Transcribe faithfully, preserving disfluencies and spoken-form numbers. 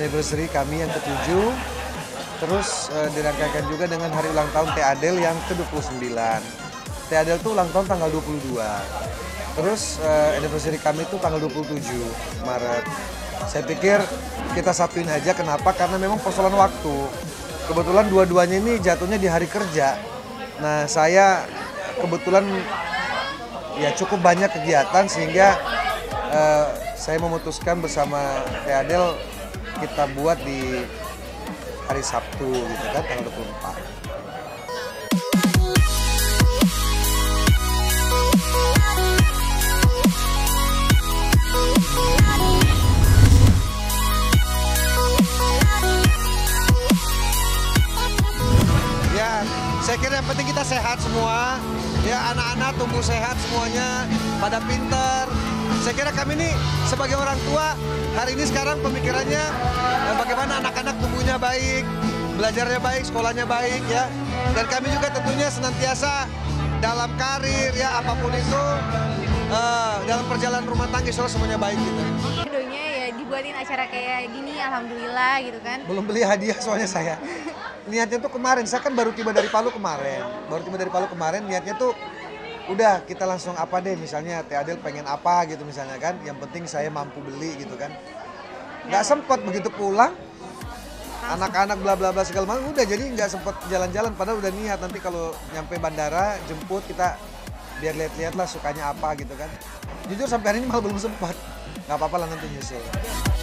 anniversary kami yang ketujuh. Terus uh, dirangkaikan juga dengan hari ulang tahun Teh Adel yang ke dua puluh sembilan. Teh Adel tuh ulang tahun tanggal dua puluh dua. Terus uh, anniversary kami itu tanggal dua puluh tujuh Maret. Saya pikir kita satuin aja, kenapa? Karena memang persoalan waktu. Kebetulan dua-duanya ini jatuhnya di hari kerja. Nah, saya kebetulan ya cukup banyak kegiatan sehingga uh, saya memutuskan bersama Teh Adel kita buat di hari Sabtu gitu kan, tanggal dua puluh empat. Ya, saya kira yang penting kita sehat semua. Ya, anak-anak tumbuh sehat semuanya, pada pinter. Saya kira kami ini sebagai orang tua, hari ini sekarang pemikirannya eh, bagaimana anak-anak tumbuhnya baik, belajarnya baik, sekolahnya baik ya. Dan kami juga tentunya senantiasa dalam karir ya, apapun itu, eh, dalam perjalanan rumah tangga semuanya baik gitu. Doanya ya dibuatin acara kayak gini, alhamdulillah gitu kan. Belum beli hadiah soalnya saya. Niatnya tuh kemarin, saya kan baru tiba dari Palu kemarin. Baru tiba dari Palu kemarin, niatnya tuh udah kita langsung apa deh, misalnya Teh Adel pengen apa gitu misalnya kan, yang penting saya mampu beli gitu kan. Nggak sempet begitu pulang, anak-anak bla bla bla segala macam, udah jadi nggak sempet jalan-jalan, padahal udah niat nanti kalau nyampe bandara jemput kita biar lihat-lihat lah sukanya apa gitu kan. Jujur sampai hari ini malah belum sempat, nggak apa-apa lah nanti nyusul.